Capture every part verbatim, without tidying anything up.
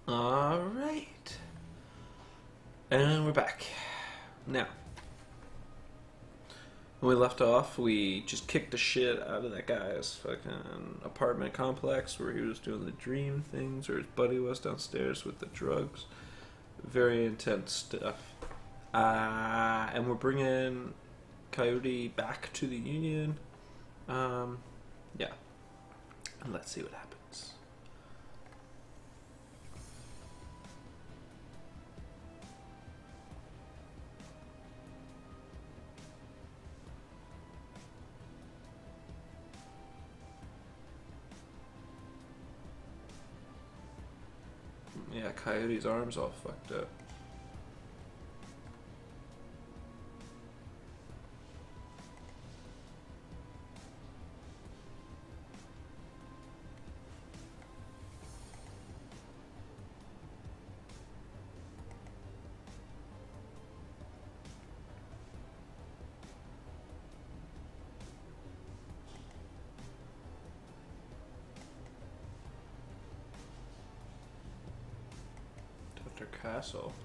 Alright. And we're back. Now, when we left off, we just kicked the shit out of that guy's fucking apartment complex where he was doing the dream things, or his buddy was downstairs with the drugs. Very intense stuff. Uh, and we're bringing Coyote back to the Union. Um, yeah. And let's see what happens. Yeah, Coyote's arm's all fucked up. Doctor Castle.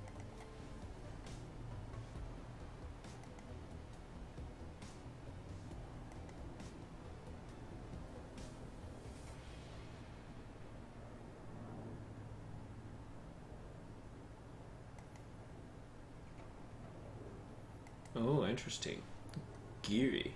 Oh, interesting. Geary.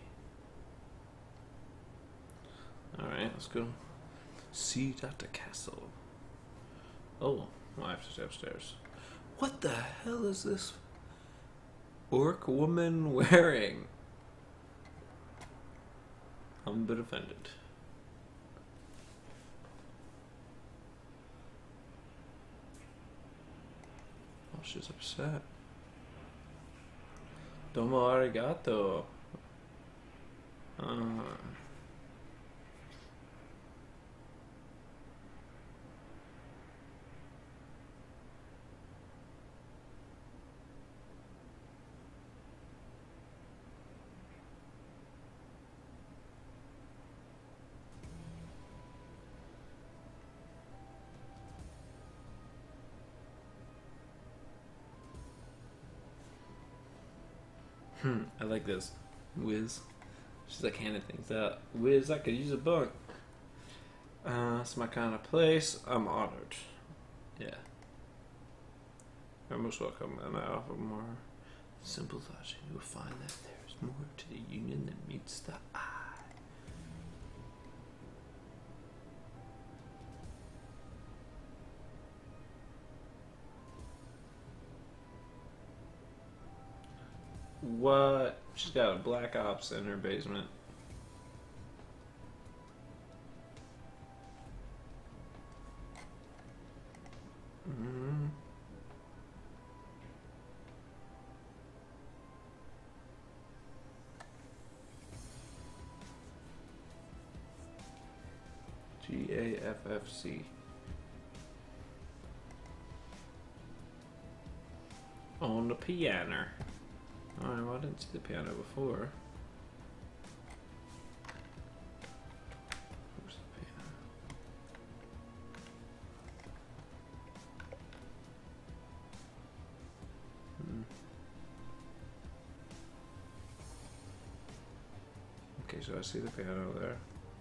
Alright, let's go see Doctor Castle. Oh, well, I have to stay upstairs. What the hell is this orc woman wearing? I'm a bit offended. Oh, she's upset. Domo arigato. Uh, hmm, I like this. Wiz. She's like handing things out. Wiz, I could use a bunk. Uh, it's my kind of place. I'm honored. Yeah. You're most welcome, and I offer more simple logic. You will find that there is more to the Union than meets the eye. What? She's got a Black Ops in her basement. Mm-hmm. G A F F C. On the piano. Alright, well, I didn't see the piano before. Where's the piano? Hmm. Okay, so I see the piano there.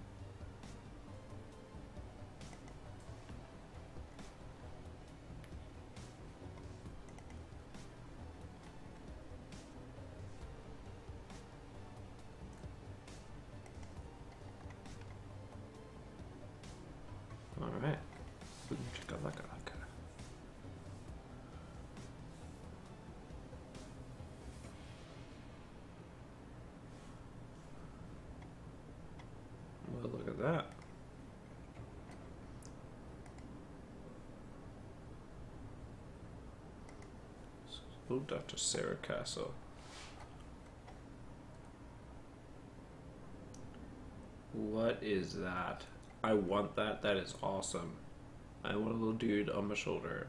Alright. We can check out that guy. Well, look at that. Oh, Doctor Sarah Castle. What is that? I want that. That is awesome. I want a little dude on my shoulder.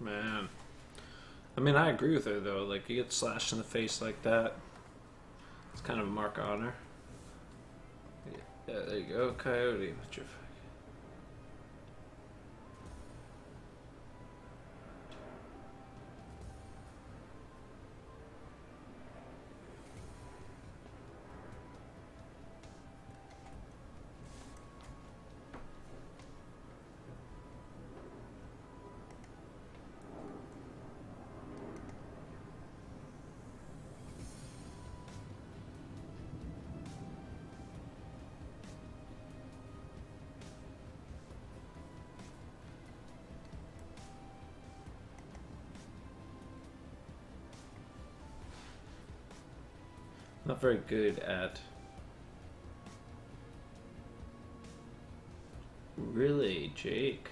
Man. I mean, I agree with her, though. Like, you get slashed in the face like that. It's kind of a mark of honor. Yeah, there you go, Coyote. What's your... Not very good at... Really, Jake?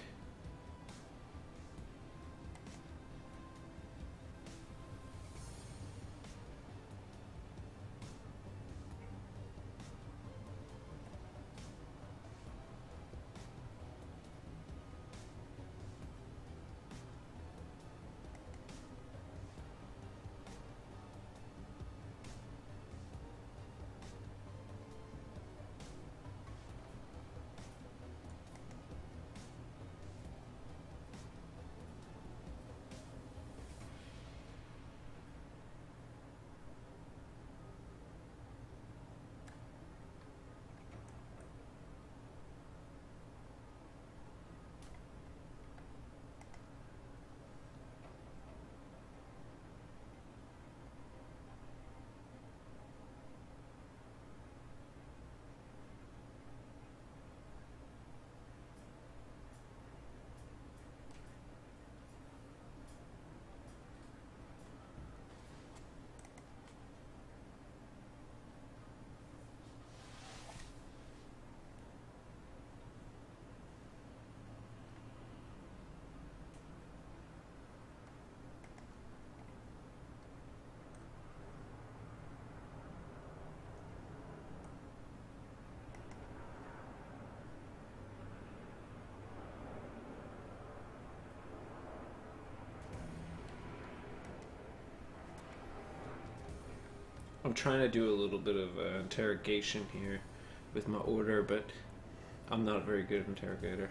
I'm trying to do a little bit of uh, interrogation here with my order, but I'm not a very good interrogator.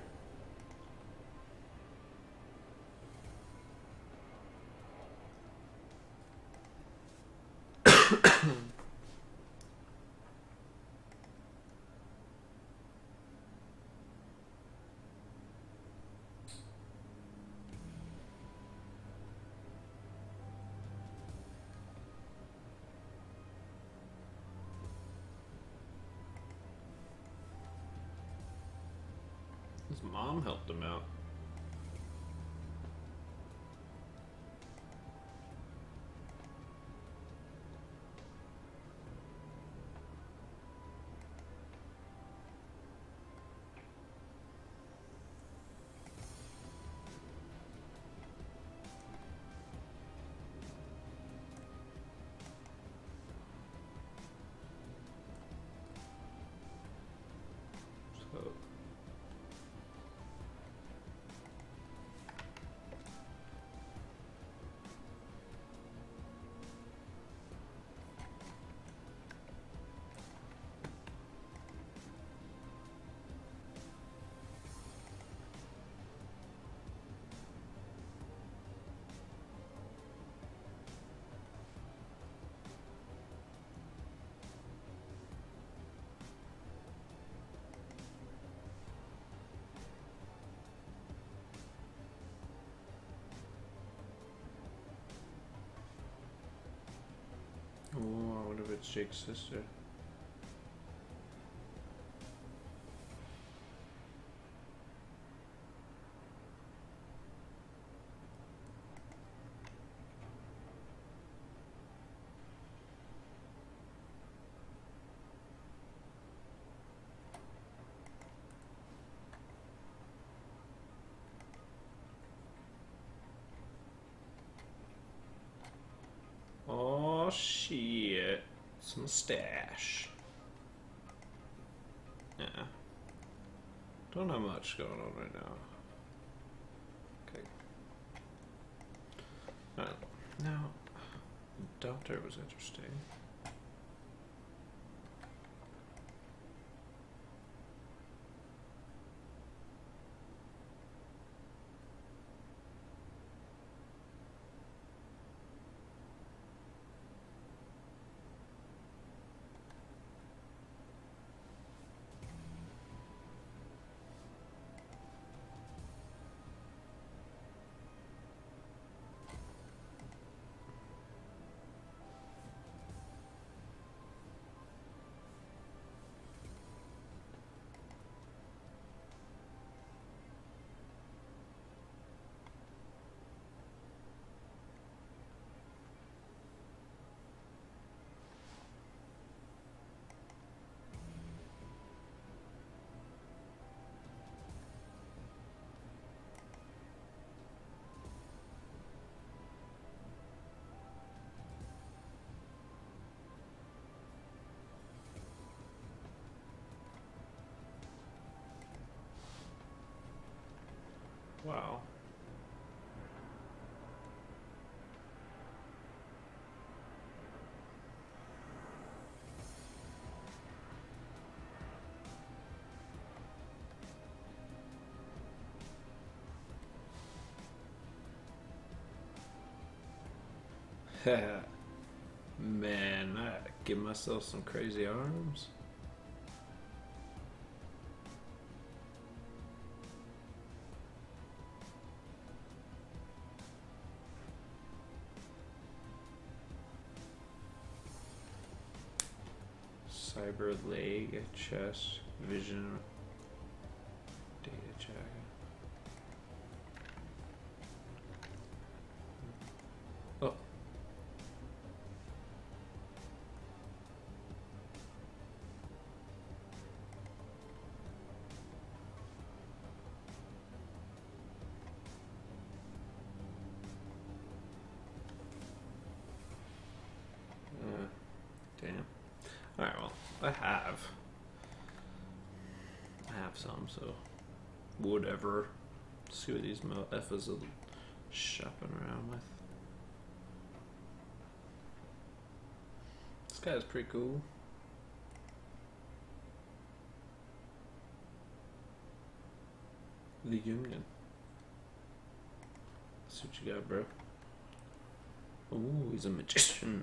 His mom helped him out. So... Oh, I wonder if it's Jake's sister. Oh shit. It's a mustache. Yeah. Don't have much going on right now. Okay. Uh, now, Doctor was interesting. Wow. Man, I give myself some crazy arms. Cyber leg, chest, vision, data check. Oh. Uh, damn. Alright, well, I have. I have some, so whatever. See what these mofas are shopping around with. This guy's pretty cool. The Union. That's what you got, bro. Ooh, he's a magician.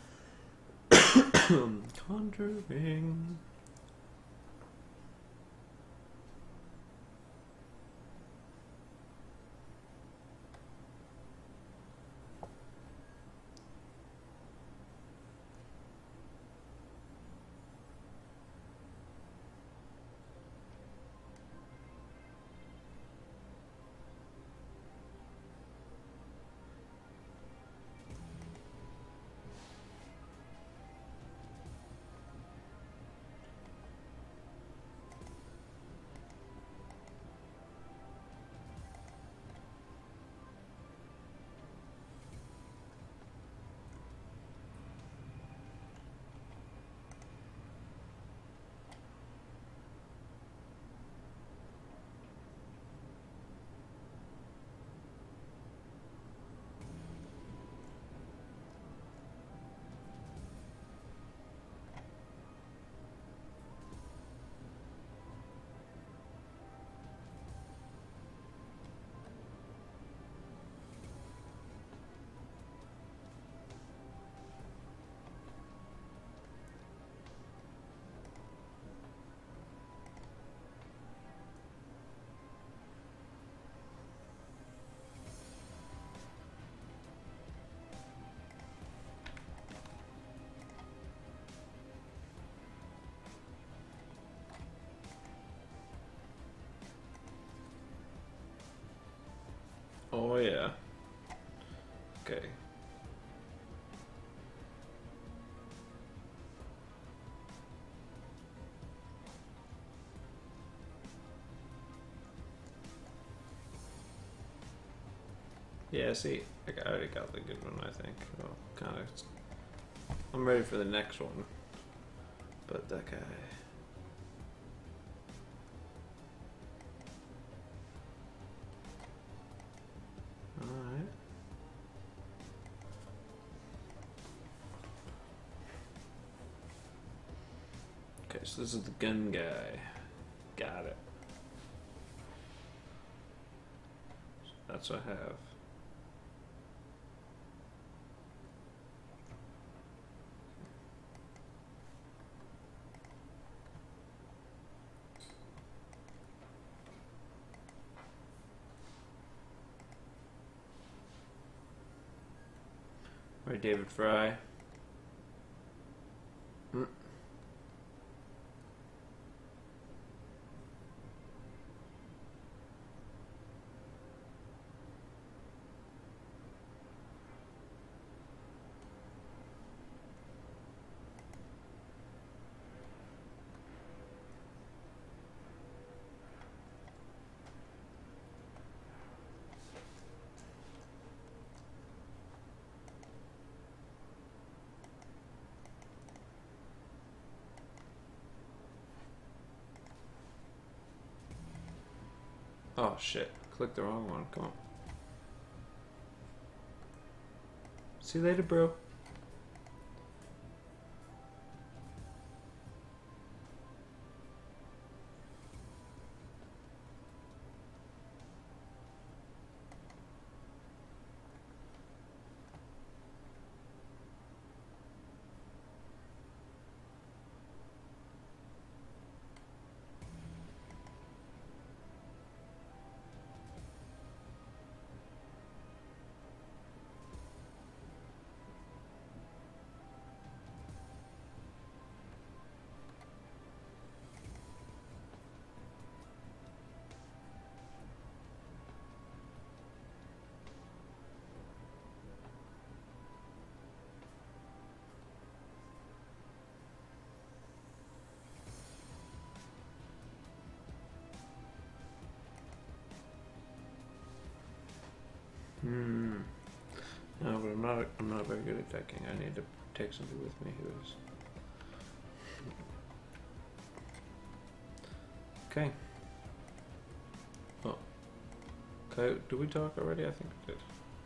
Conjuring. Oh yeah. Okay. Yeah, see, I got- I already got the good one, I think. Well, kind of. I'm ready for the next one. But that guy. Alright. so this is the gun guy. Got it. So that's what I have. Right, David Fry. Mm. Oh shit, click the wrong one, come on. See you later, bro. Hmm. No, but I'm not. I'm not very good at decking. I need to take somebody with me who is. Okay. Oh. Okay. Did we talk already? I think we did.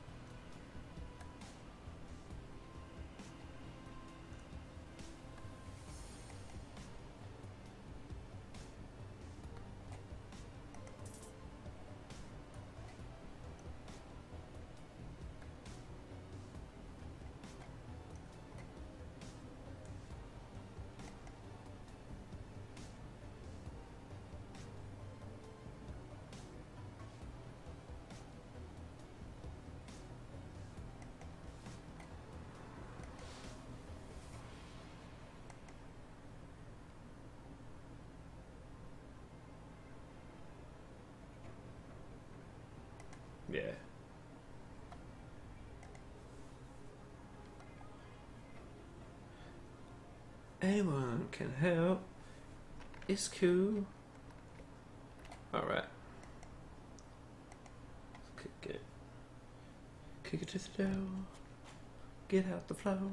Yeah. Anyone can help. It's cool. Alright. Kick it. Kick it to the door. Get out the floor.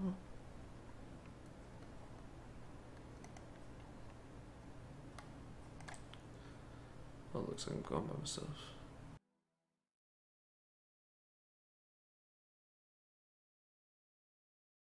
Oh, looks like I'm going by myself.